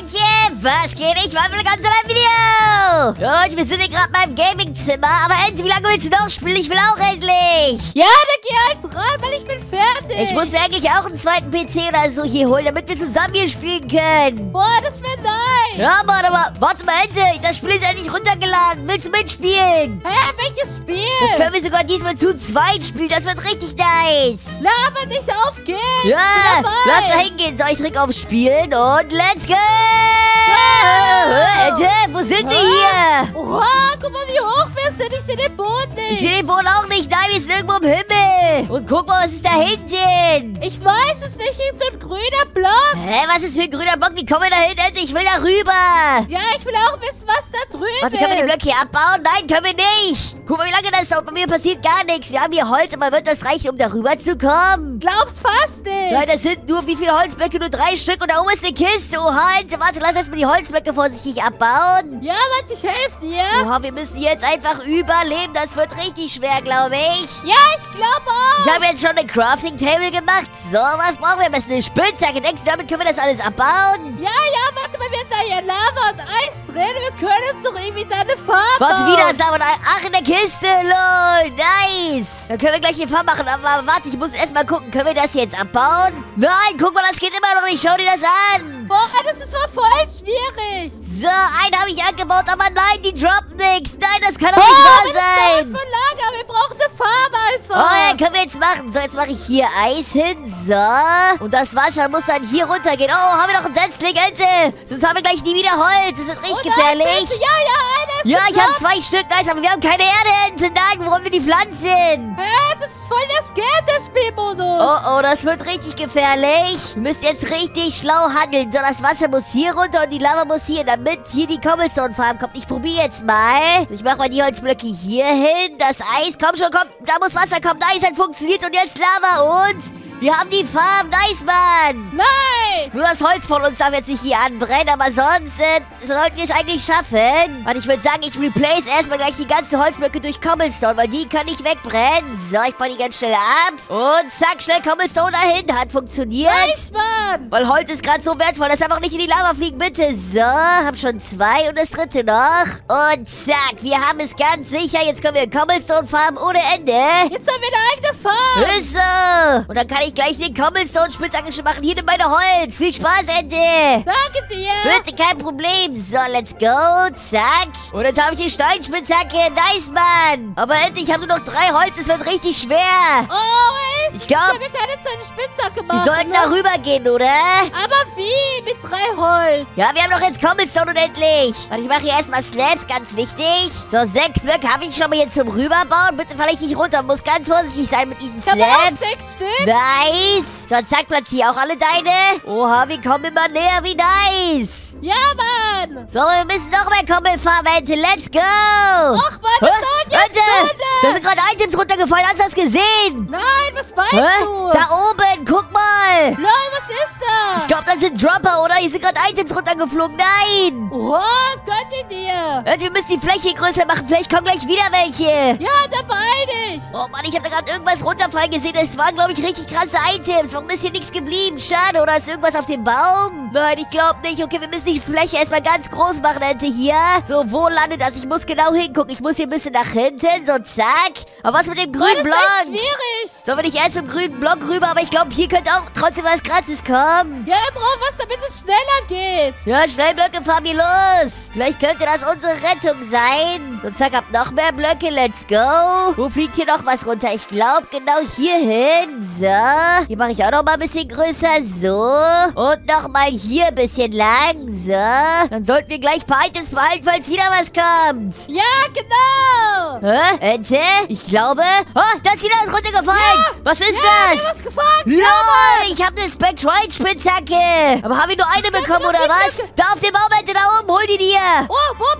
Leute, was geht? Ich war für ganz ein Video. Ja, Leute, wir sind hier gerade beim Gaming-Zimmer. Aber Enzi, wie lange willst du noch spielen? Ich will auch endlich. Ja, dann geh halt ran, weil ich bin fertig. Ich muss mir eigentlich auch einen zweiten PC oder so hier holen, damit wir zusammen hier spielen können. Boah, das wäre nice. Ja, Mann, aber warte mal, Enzi, das Spiel ist endlich runtergeladen. Willst du mitspielen? Hä, welches Spiel? Das können wir sogar diesmal zu zweit spielen. Das wird richtig nice. Laber nicht auf, geht's. Ja, lass da hingehen. So, ich drücke auf Spielen und let's go! Wo sind wir hier? Oha, guck mal, wie hoch wir sind. Ich sehe den Boden nicht. Ich sehe den Boden auch nicht. Nein, wir sind irgendwo im Himmel. Und guck mal, was ist da hinten? Ich weiß es nicht. Hier ist so ein grüner Block. Hä, was ist für ein grüner Block? Wie kommen wir da hin? Ich will da rüber. Ja, ich will auch wissen, was da drüben Warte, ist. können wir den Block hier abbauen? Nein, können wir nicht. Guck mal, wie lange das dauert. Bei mir passiert gar nichts. Wir haben hier Holz, aber wird das reichen, um da rüber zu kommen? Glaub's fast nicht. Nein, das sind nur, wie viele Holzblöcke? Nur 3 Stück. Und da oben ist eine Kiste. Oha, warte, lass erstmal die Holzblöcke vorsichtig abbauen. Ja, warte, ich helfe dir. Oha, wir müssen jetzt einfach überleben. Das wird richtig schwer, glaube ich. Ja, ich glaube auch. Ich habe jetzt schon eine Crafting Table gemacht. So, was brauchen wir? Am besten eine Spitzhacke. Denkst du, damit können wir das alles abbauen? Ja, warte mal, wir haben da hier Lava und Eis drin. Wir können uns doch irgendwie da eine Farbe Warte, bauen. wieder ist da. Ach, in der Kiste. Lol, nice. Dann können wir gleich die Farbe machen. Aber warte, ich muss erst mal gucken. Können wir das jetzt abbauen? Nein, guck mal, das geht immer noch nicht. Schau dir das an. Boah, das ist mal voll schwierig. So, einen habe ich angebaut, aber nein, die droppen nichts. Nein, das kann doch nicht wahr sein. Voll Lager. Wir brauchen eine Farbe einfach. Oh ja, können wir jetzt machen. So, jetzt mache ich hier Eis hin. So. Und das Wasser muss dann hier runtergehen. Oh, haben wir noch einen Setzling, Ente. Sonst haben wir gleich nie wieder Holz. Das wird richtig gefährlich. Einer ist Ja, ich habe gekommen. 2 Stück. Nice, aber wir haben keine Erde, Ente. Nein, wo wollen wir die pflanzen? Hä, das ist voll das Geld, der Spielmodus. Oh, das wird richtig gefährlich. Wir müssen jetzt richtig schlau handeln. So, das Wasser muss hier runter und die Lava muss hier, damit hier die Cobblestone-Farm kommt. Ich probiere jetzt mal. So, ich mache mal die Holzblöcke hier hin. Das Eis, komm schon, komm. Da muss Wasser kommen. Nice, hat funktioniert. Und jetzt Lava und wir haben die Farm. Nice, Mann. Nice. Nur das Holz von uns darf jetzt nicht hier anbrennen, aber sonst sollten wir es eigentlich schaffen. Warte, ich würde sagen, ich replace erstmal gleich die ganzen Holzblöcke durch Cobblestone, weil die können nicht wegbrennen. So, ich baue die ganz schnell ab. Und zack, schnell Cobblestone dahin. Hat funktioniert. Nice, Mann. Weil Holz ist gerade so wertvoll, das darf auch nicht in die Lava fliegen, bitte. So, hab schon 2 und das dritte noch. Und zack, wir haben es ganz sicher. Jetzt können wir Cobblestone farmen ohne Ende. Jetzt haben wir eine eigene Farm. Ist so. Und dann kann ich gleich den Cobblestone-Spitzhacke schon machen. Hier nimm meine Holz. Viel Spaß, Ente. Danke dir. Bitte, kein Problem. So, let's go. Zack. Und jetzt habe ich die Steinspitzhacke. Nice, Mann. Aber Ente, ich habe nur noch 3 Holz. Das wird richtig schwer. Oh, Ich glaub, wir keine zweite Spitzhacke wir machen. sollten da rüber gehen, oder? Aber wie? Mit 3 Holz. Ja, wir haben doch jetzt Cobblestone unendlich. Warte, ich mache hier erstmal Slabs, ganz wichtig. So, 6 Blöcke habe ich schon mal jetzt zum Rüberbauen. Bitte falle ich nicht runter. Muss ganz vorsichtig sein mit diesen Ich habe auch Slabs. 6 Stück. Nice. So, zack, platziere auch alle deine. Oha, wir kommen immer näher. Wie nice. Ja, Mann. So, wir müssen noch mehr Kobbel farmen, Ente. Let's go. Ach, Mann, das dauert ja Stunden. Da sind gerade Items runtergefallen. Hast du das gesehen? Nein, was meinst du? Da oben, guck mal. Lol, was ist Ich das? glaube, das sind Dropper, oder? Hier sind gerade Items runtergeflogen. Nein. Oha, gönnt ihr dir. Wir müssen die Fläche größer machen. Vielleicht kommen gleich wieder welche. Ja, da beeil dich. Oh Mann, ich habe da gerade irgendwas runterfallen gesehen. Das waren, glaube ich, richtig krasse Items. Warum ist hier nichts geblieben? Schade, oder ist irgendwas auf dem Baum? Nein, ich glaube nicht. Okay, wir müssen die Fläche erstmal ganz groß machen, Ente, hier. So, wo landet das? Ich muss genau hingucken. Ich muss hier ein bisschen nach hinten. So, zack. Aber was mit dem grünen Das ist echt Block? schwierig. So, wenn ich erst zum grünen Block rüber, aber ich glaube, hier könnte auch trotzdem was Krasses kommen. Ja, wir brauchen was, damit es schneller geht. Ja, schnell Blöcke, fahren wir los. Vielleicht könnte das unsere Rettung sein. So, zack, hab noch mehr Blöcke. Let's go. Wo fliegt hier noch was runter? Ich glaube, genau hier hin. So. Hier mache ich auch noch mal ein bisschen größer. So. Und noch mal hier ein bisschen lang. So. Dann sollten wir gleich ein paar Items behalten, falls wieder was kommt. Ja, genau. Hä? Ente? Ich glaube... Oh, da ist wieder was runtergefallen. Ja. Was ist Ja, das? wir haben was gefunden. LOL, ich habe eine Spectrite-Spitzhacke. Aber haben wir nur eine bekommen, oder was? Da auf dem Baum, Ente, da oben, hol die dir. Oh, wo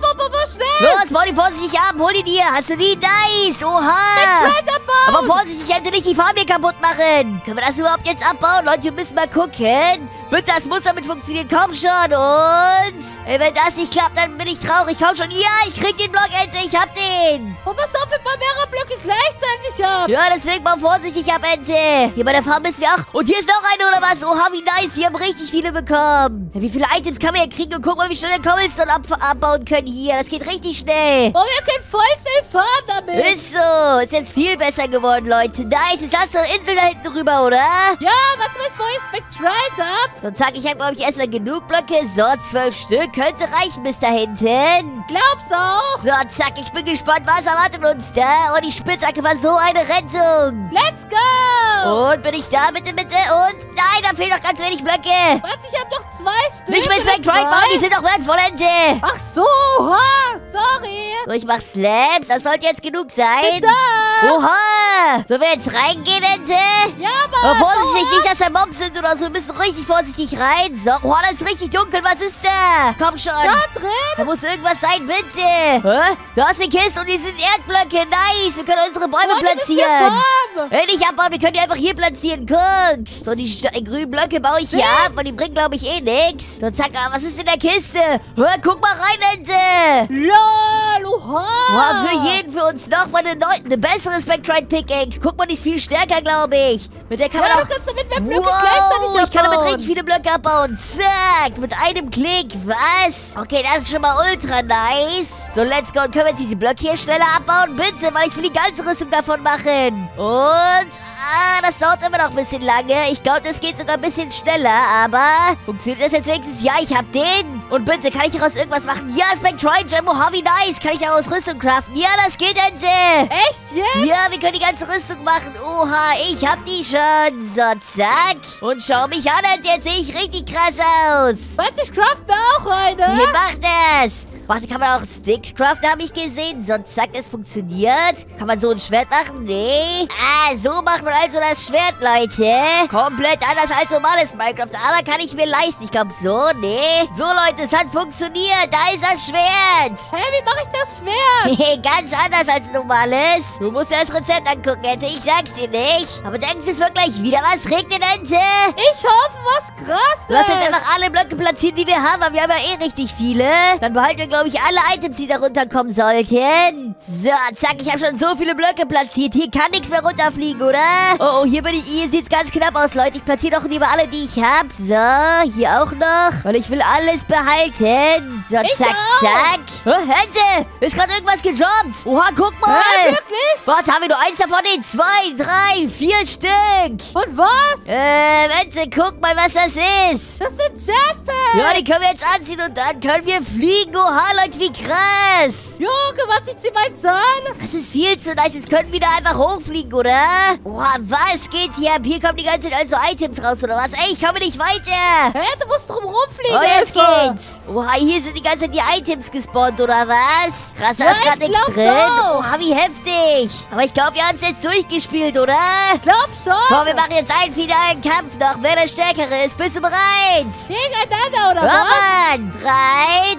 schnell. Los, bau die vorsichtig ab, hol die dir. Hast du die? Nice, oha. Fred abbauen. Aber vorsichtig, ich hätte nicht die Farbe hier kaputt machen. Können wir das überhaupt jetzt abbauen? Leute, wir müssen mal gucken. Bitte, das muss damit funktionieren. Komm schon. Und? Ey, wenn das nicht klappt, dann bin ich traurig. Komm schon. Ja, ich krieg den Block endlich. Ich hab den. Und pass auf, wenn man mehrere Blöcke gleichzeitig hat. Ja, deswegen mal vorsichtig ab, Ente. Hier bei der Farm müssen wir auch. Und hier ist noch eine, oder was? Oha, wie nice. Wir haben richtig viele bekommen. Ja, wie viele Items kann man hier kriegen? Und guck mal, wie schnell wir Cobblestone abbauen können hier. Das geht richtig schnell. Oh, wir können voll schnell fahren damit. Ist so. Ist jetzt viel besser geworden, Leute. Nice. Jetzt hast du eine Insel da hinten rüber, oder? Ja, warte mal, ich baue jetzt Spectrite ab. So, zack, ich habe, glaube ich, erstmal genug Blöcke. So, 12 Stück. Könnte reichen bis da hinten. Glaub's auch. So, zack, ich bin gespannt, was erwartet uns da. Oh, die Spitzhacke war so eine Rettung. Let's go. Und bin ich da? Bitte, bitte. Und nein, da fehlen noch ganz wenig Blöcke. Warte, ich habe noch 2 Stück. Nicht mit Spectrite bauen, die sind doch wertvoll, Ente. Ach so, ha, sorry. So, ich mach Slabs. Das sollte jetzt genug sein. Bin da. Oha. Sollen wir jetzt reingehen, Ente? Ja, Mann. Oh, vorsichtig, nicht, dass da Mobs sind oder so. Wir müssen richtig vorsichtig rein. So, oh, das ist richtig dunkel. Was ist da? Komm schon. Da drin. Da muss irgendwas sein, bitte. Hä? Da ist eine Kiste und die sind Erdblöcke. Nice. Wir können unsere Bäume platzieren. Hey, nicht abbauen. Wir können die einfach hier platzieren. Guck. So, die grünen Blöcke baue ich hier ab, weil die bringen, glaube ich, eh nichts. So, zack. Was ist in der Kiste? Hör, guck mal rein, Ente. Lol, oha. Wow, für jeden für uns noch mal eine bessere Spectrite Pickaxe. Guck mal, die ist viel stärker, glaube ich. Mit der kann man auch... kannst du mit mehr Blöcke gleichzeitig ich kann damit abbauen. richtig viele Blöcke abbauen. Zack, mit einem Klick. Was? Okay, das ist schon mal ultra nice. So, let's go. Und können wir jetzt diese Blöcke hier schneller abbauen? Bitte, weil ich will die ganze Rüstung davon machen. Und... das dauert immer noch ein bisschen lange. Ich glaube, das geht sogar ein bisschen schneller. Aber funktioniert das jetzt wenigstens? Ja, ich hab den. Und bitte, kann ich daraus irgendwas machen? Ja, Spectrite Gem. Oh, wie nice. Kann ich daraus Rüstung craften? Ja, das geht, Ente. Echt jetzt? Ja, wir können die ganze Rüstung machen. Oha, ich hab die schon. So, zack. Und schau mich an, Ente. Jetzt sehe ich richtig krass aus. Warte, ich craft mir auch eine. Hier, mach das. Warte, kann man auch Sticks craften, habe ich gesehen. So, zack, es funktioniert. Kann man so ein Schwert machen? Nee. So macht man also das Schwert, Leute. Komplett anders als normales Minecraft. Aber kann ich mir leisten. Ich glaube so, nee. So, Leute, es hat funktioniert. Da ist das Schwert. Hä, wie mache ich das Schwert? Ganz anders als normales. Du musst dir das Rezept angucken, Ente. Ich sag's dir nicht. Aber denkst du, es wird gleich wieder was regnen, Ente? Ich hoffe, was krasses. Lass jetzt einfach alle Blöcke platzieren, die wir haben. Aber wir haben ja eh richtig viele. Dann behalten wir, glaube ich, alle Items, die da runterkommen sollten. So, zack, ich habe schon so viele Blöcke platziert. Hier kann nichts mehr runterfliegen, oder? Oh, hier sieht's ganz knapp aus, Leute. Ich platziere doch lieber alle, die ich habe. So, hier auch noch. Weil ich will alles behalten. So, zack, zack. Oh, Ente, ist gerade irgendwas gedroppt. Oha, guck mal. Wirklich? Warte, haben wir nur eins davon? Nee, 2, 3, 4 Stück. Und was? Ente, guck mal, was das ist. Das sind Jetpacks. Ja, die können wir jetzt anziehen und dann können wir fliegen. Oha, Leute, wie krass. Junge, warte, ich zieh meins an. Das ist viel zu nice. Jetzt könnten wir da einfach hochfliegen, oder? Oha, was geht hier ab? Hier kommen die ganze Zeit also Items raus, oder was? Ey, ich komme nicht weiter. Hä, du musst drum rumfliegen. Oh, jetzt einfach. geht's. Oha, hier sind die ganze Zeit die Items gespawnt, oder was? Krass, da Ja, ist gerade ich nichts glaub drin. auch. Oha, wie heftig. Aber ich glaube, wir haben es jetzt durchgespielt, oder? Glaub schon. Komm, wir machen jetzt einen finalen Kampf noch, wer der Stärkere ist. Bist du bereit? Gegeneinander, oder Ja, was? Mann. 3,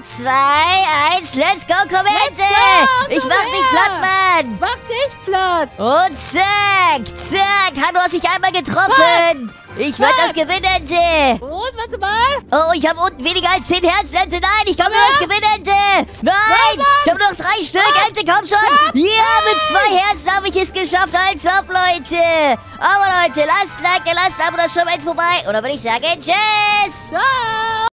2, 1, let's go, komm, Ente. go, Ich komm mach dich her. platt, Mann. Mach dich platt. Und zack, zack. Hanno, hast dich einmal getroffen. Ich werde das gewinnen, Ente. Und, warte mal. Oh, ich habe unten weniger als 10 Herzen, Ente. Nein, ich komme das gewinnen, Ente. Nein, ich habe noch 3 Stück, Ente, komm schon. Ja, mit 2 Herzen habe ich es geschafft. Als ob, Leute. Aber Leute, lasst ein Like, lasst ein Abo, das schon mal vorbei. Und dann würde ich sagen, tschüss. Ciao.